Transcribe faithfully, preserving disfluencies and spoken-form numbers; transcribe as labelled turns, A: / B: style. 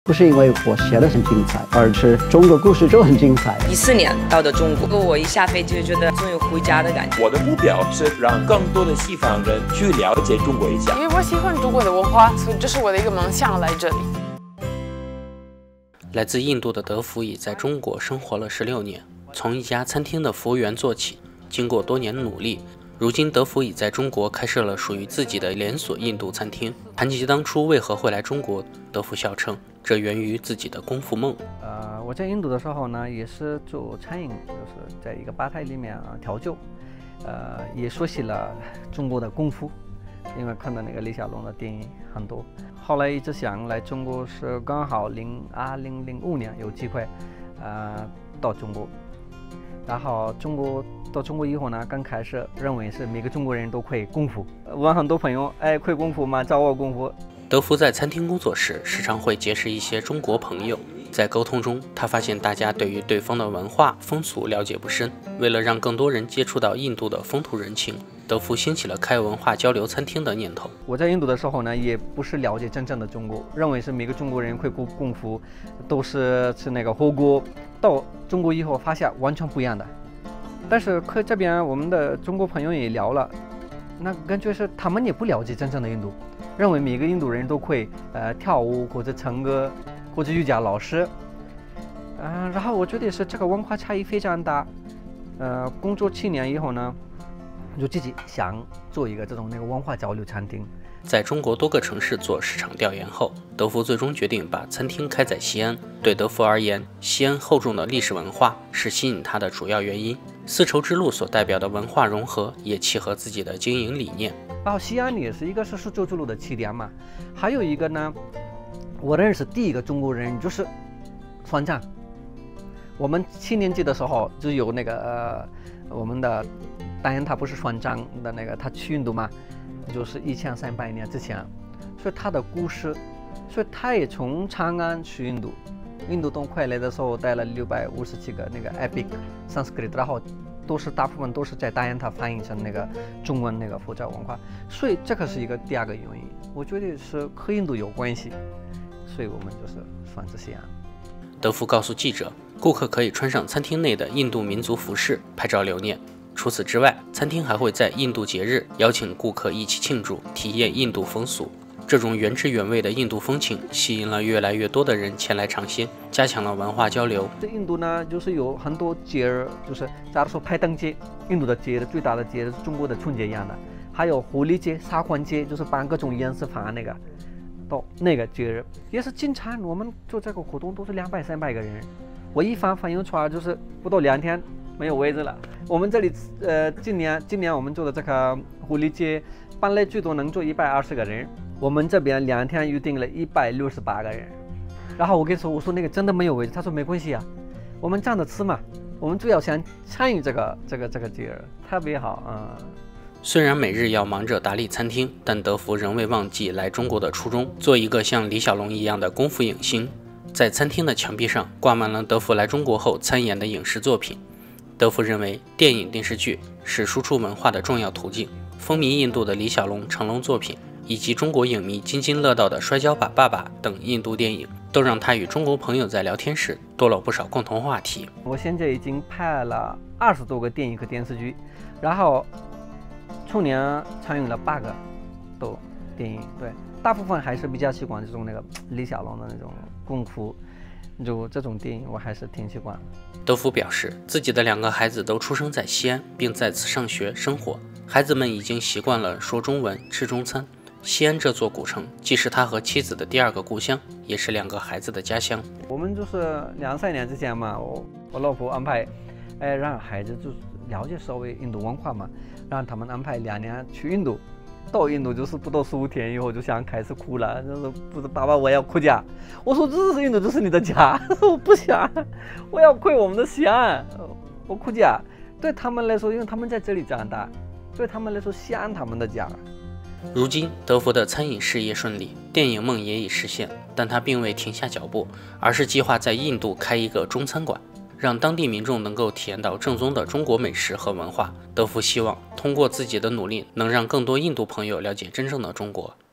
A: 不是因为我写的很精彩，而是中国故事就很精彩。
B: 一四年到的中国，我一下飞机就觉得终于回家的感觉。
C: 我的目标是让更多的西方人去了解中国一下，
D: 因为我喜欢中国的文化，所以这是我的一个梦想来这里。
E: 来自印度的德福已在中国生活了十六年，从一家餐厅的服务员做起，经过多年努力，如今德福已在中国开设了属于自己的连锁印度餐厅。谈及当初为何会来中国，德福笑称这源于自己的功夫梦。
A: 呃，我在印度的时候呢，也是做餐饮，就是在一个吧台里面啊调酒，呃，也学习了中国的功夫，因为看到那个李小龙的电影很多。后来一直想来中国，是刚好零二零零五年有机会，呃，到中国。然后中国到中国以后呢，刚开始认为是每个中国人都会功夫，问很多朋友，哎，会功夫吗？教我功夫。
E: 德福在餐厅工作时，时常会结识一些中国朋友。在沟通中，他发现大家对于对方的文化风俗了解不深。为了让更多人接触到印度的风土人情，德福兴起了开文化交流餐厅的念头。
A: 我在印度的时候呢，也不是了解真正的中国，认为是每个中国人会功功夫，都是吃那个火锅。到中国以后发现完全不一样的。但是和这边我们的中国朋友也聊了，那感觉是他们也不了解真正的印度，认为每个印度人都会呃跳舞或者唱歌或者瑜伽老师，啊、呃，然后我觉得是这个文化差异非常大。呃，工作七年以后呢，就自己想做一个这种那个文化交流餐厅。
E: 在中国多个城市做市场调研后，德福最终决定把餐厅开在西安。对德福而言，西安厚重的历史文化是吸引他的主要原因。丝绸之路所代表的文化融合也契合自己的经营理念。
A: 然后西安也是一个是丝绸之路的起点嘛，还有一个呢，我认识第一个中国人就是算账。我们七年级的时候就有那个呃我们的当然他不是算账的那个，他去印度嘛，就是一千三百年之前，所以他的故事，所以他也从长安去印度，印度东快来的时候带了六百五十七个那个 epic Sanskrit， 然后都是大部分都是在大雁塔翻译成那个中文那个佛教文化，所以这个是一个第二个原因，我觉得是和印度有关系，所以我们就是选择西安。
E: 德福告诉记者，顾客可以穿上餐厅内的印度民族服饰拍照留念。除此之外，餐厅还会在印度节日邀请顾客一起庆祝，体验印度风俗。这种原汁原味的印度风情吸引了越来越多的人前来尝鲜，加强了文化交流。
A: 在印度呢，就是有很多节日，就是假如说排灯节，印度的节日最大的节日是中国的春节一样的，还有狐狸节、沙环节，就是把各种颜色放那个到那个节日，也是经常我们做这个活动都是两百三百个人，我一发朋友圈就是不到两天没有位置了。我们这里呃，今年今年我们做的这个狐狸节，本来最多能坐一百二十个人，我们这边两天预定了一百六十八个人。然后我跟你说，我说那个真的没有位置，他说没关系啊，我们站着吃嘛，我们主要想参与这个这个这个节日，特别好啊、嗯。
E: 虽然每日要忙着打理餐厅，但德福仍未忘记来中国的初衷，做一个像李小龙一样的功夫影星。在餐厅的墙壁上挂满了德福来中国后参演的影视作品。德福认为，电影电视剧是输出文化的重要途径。风靡印度的李小龙、成龙作品，以及中国影迷津津乐道的《摔跤吧，爸爸》等印度电影，都让他与中国朋友在聊天时多了不少共同话题。
A: 我现在已经拍了二十多个电影和电视剧，然后去年参与了八个都电影，对，大部分还是比较喜欢这种那个李小龙的那种功夫，就这种电影我还是挺喜欢。
E: 德福表示，自己的两个孩子都出生在西安，并在此上学生活，孩子们已经习惯了说中文、吃中餐。西安这座古城既是他和妻子的第二个故乡，也是两个孩子的家乡。
A: 我们就是两三年之前嘛，我我老婆安排，哎，让孩子就了解稍微印度文化嘛，让他们安排两年去印度。到印度就是不到十五天以后就想开始哭了，就是不是爸爸我要回家。我说这是印度，这是你的家，我不想，我要回我们的西安，我回家。对他们来说，因为他们在这里长大，对他们来说西安他们的家。
E: 如今德福的餐饮事业顺利，电影梦也已实现，但他并未停下脚步，而是计划在印度开一个中餐馆，让当地民众能够体验到正宗的中国美食和文化。德福希望通过自己的努力，能让更多印度朋友了解真正的中国。